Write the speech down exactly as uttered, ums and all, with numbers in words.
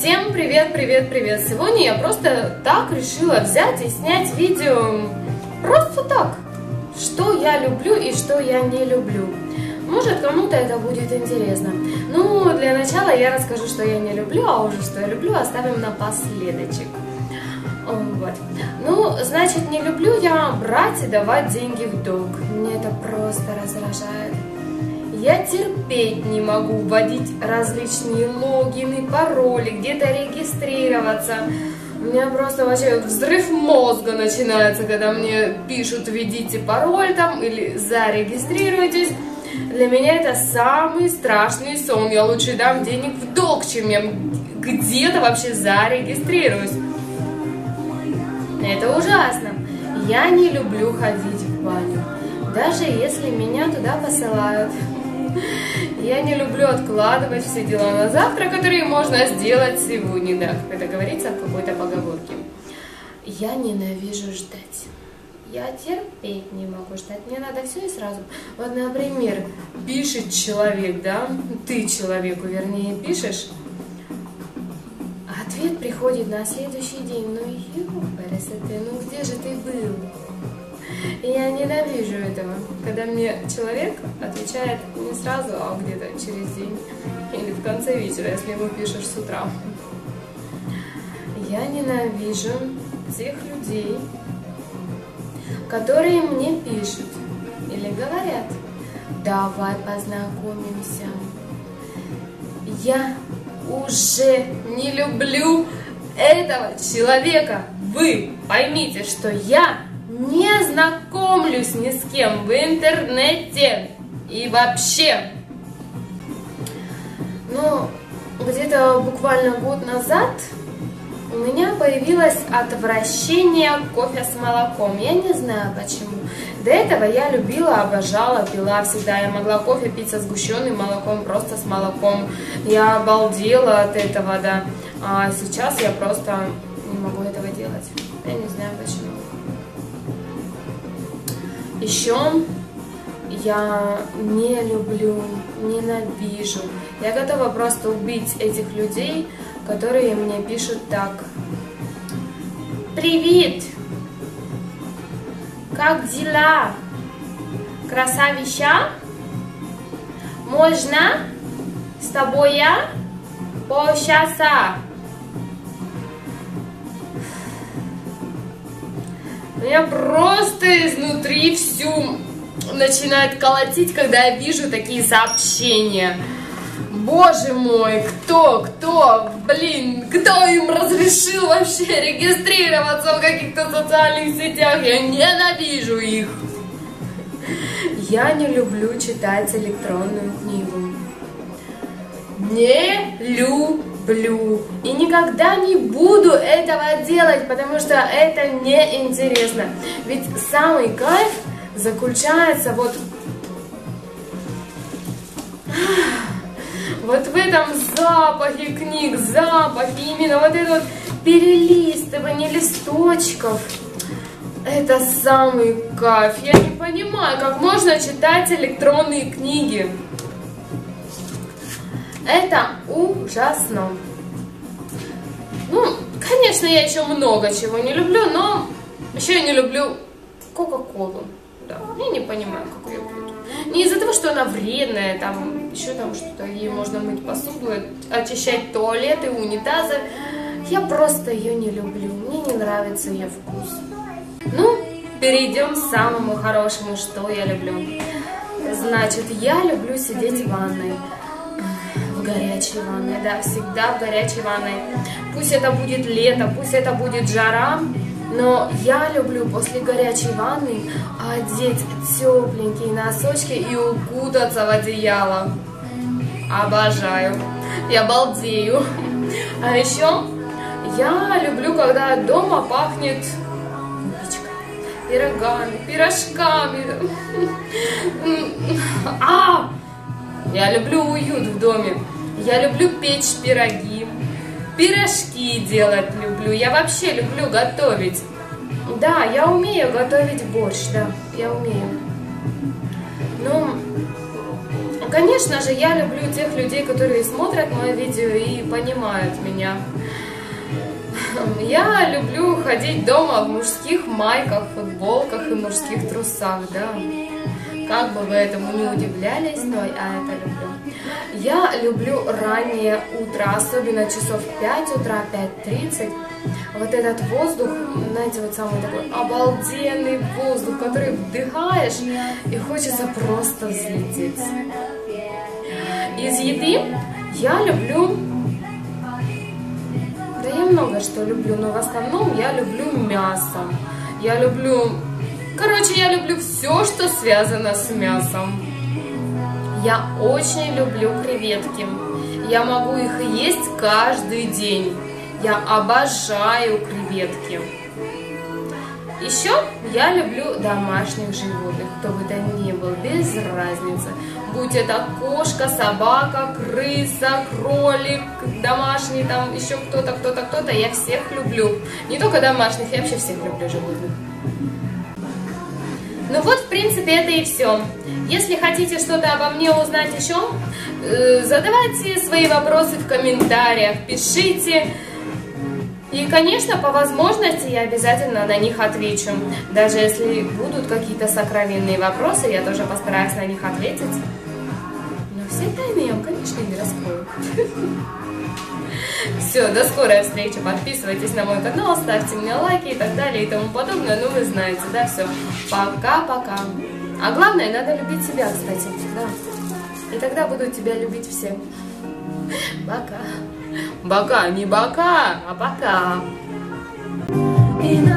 Всем привет, привет, привет! Сегодня я просто так решила взять и снять видео просто так, что я люблю и что я не люблю. Может, кому-то это будет интересно. Ну, для начала я расскажу, что я не люблю, а уже что я люблю оставим напоследочек. Вот. Ну, значит, не люблю я брать и давать деньги в долг. Мне это просто раздражает. Я терпеть не могу вводить различные логины, пароли, где-то регистрироваться. У меня просто вообще взрыв мозга начинается, когда мне пишут «введите пароль» там или «зарегистрируйтесь». Для меня это самый страшный сон. Я лучше дам денег в долг, чем я где-то вообще зарегистрируюсь. Это ужасно. Я не люблю ходить в баню, даже если меня туда посылают. Я не люблю откладывать все дела на завтра, которые можно сделать сегодня, да, как это говорится в какой-то поговорке. Я ненавижу ждать. Я терпеть не могу ждать. Мне надо все и сразу. Вот, например, пишет человек, да, ты человеку, вернее, пишешь, а ответ приходит на следующий день. Ну, ёпарасоте, ну где же ты был? И я ненавижу этого, когда мне человек отвечает не сразу, а где-то через день или в конце вечера, если ему пишешь с утра. Я ненавижу тех людей, которые мне пишут или говорят: давай познакомимся. Я уже не люблю этого человека. Вы поймите, что я не знакомлюсь ни с кем в интернете и вообще. Ну, где-то буквально год назад у меня появилось отвращение к кофе с молоком. Я не знаю почему. До этого я любила, обожала, пила всегда. Я могла кофе пить со сгущенным молоком, просто с молоком. Я обалдела от этого, да. А сейчас я просто не могу этого делать. Я не знаю почему. Еще я не люблю, ненавижу. Я готова просто убить этих людей, которые мне пишут так: привет! Как дела? Красавища? Можно с тобой я пообщаться? Меня просто изнутри всю начинает колотить, когда я вижу такие сообщения. Боже мой, кто, кто, блин, кто им разрешил вообще регистрироваться в каких-то социальных сетях? Я ненавижу их. Я не люблю читать электронную книгу. Не люблю. И никогда не буду этого делать, потому что это неинтересно. Ведь самый кайф заключается вот... Вот в этом запахе книг, запахе именно вот это вот перелистывание листочков. Это самый кайф. Я не понимаю, как можно читать электронные книги. Это ужасно. Ну, конечно, я еще много чего не люблю, но еще я не люблю Кока-Колу. Да, я не понимаю, как ее пьют. Не из-за того, что она вредная, там еще там что-то, ей можно мыть посуду, очищать туалеты, унитазы. Я просто ее не люблю, мне не нравится ее вкус. Ну, перейдем к самому хорошему, что я люблю. Значит, я люблю сидеть в ванной. В горячей ванной, да, всегда в горячей ванной. Пусть это будет лето, пусть это будет жара, но я люблю после горячей ванны одеть тепленькие носочки и укутаться в одеяло. Обожаю. Я балдею. А еще я люблю, когда дома пахнет выпечкой, пирогами, пирожками. А! Я люблю уют в доме. Я люблю печь пироги. Пирожки делать люблю. Я вообще люблю готовить. Да, я умею готовить борщ, да, я умею. Ну, Конечно же, я люблю тех людей, которые смотрят мое видео и понимают меня. Я люблю ходить дома в мужских майках, футболках и мужских трусах, да. Как бы вы этому не удивлялись, но я это люблю. Я люблю раннее утро, особенно часов пять утра, пять тридцать. Вот этот воздух, знаете, вот самый такой обалденный воздух, который вдыхаешь, и хочется просто взлететь. Из еды я люблю... Да я много что люблю, но в основном я люблю мясо. Я люблю... Короче, я люблю все, что связано с мясом. Я очень люблю креветки. Я могу их есть каждый день. Я обожаю креветки. Еще я люблю домашних животных, кто бы то ни был, без разницы. Будь это кошка, собака, крыса, кролик, домашний, там еще кто-то, кто-то, кто-то, я всех люблю. Не только домашних, я вообще всех люблю животных. Ну вот, в принципе, это и все. Если хотите что-то обо мне узнать еще, задавайте свои вопросы в комментариях, пишите. И, конечно, по возможности я обязательно на них отвечу. Даже если будут какие-то сокровенные вопросы, я тоже постараюсь на них ответить. Но все тайны я вам, конечно, не раскрою. Все, до скорой встречи. Подписывайтесь на мой канал, ставьте мне лайки и так далее и тому подобное. Ну, вы знаете, да, все. Пока-пока. А главное, надо любить себя, кстати. Да. И тогда будут тебя любить все. Пока. Бока, не бока, а пока.